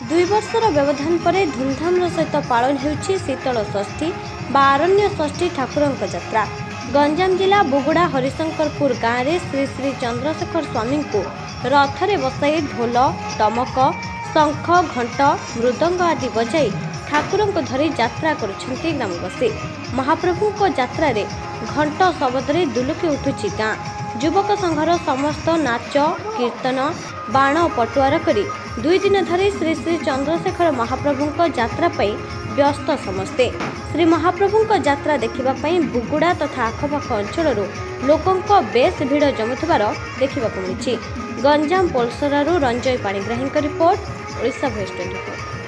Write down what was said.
2 वर्षर व्यवधान पर धूमधाम सहित पालन होउछि शीतल षष्ठी बा आरण्य षष्ठी ठाकुरंक यात्रा। गंजाम जिला बुगुड़ा हरिशंकरपुर गाँव में श्री श्री चंद्रशेखर स्वामी को रथरे बसाई ढोल टमक शंख घंट मृदंग आदि बजाई ठाकुरंक धरी यात्रा करुछन्ति ग्रामवासी। महाप्रभु को यात्रा रे घंट शब्दरे दुलुकी उठुछि गाँ। युवक संघर समस्त नाच कीर्तन बाण पटुआर करी 2 दिन धरी श्री श्री चंद्रशेखर महाप्रभु यात्रा पाई व्यस्त समस्ते। श्री महाप्रभु यात्रा देखिबा पाई बुगुड़ा तथा आखपाख अंचल लोकंक बेस भिड़ जमुथिबार देखिबाकु मिलिछि। गंजाम पोलसरारू रंजय पाणिग्राहींक रिपोर्ट, ओडिशा भोइस 24।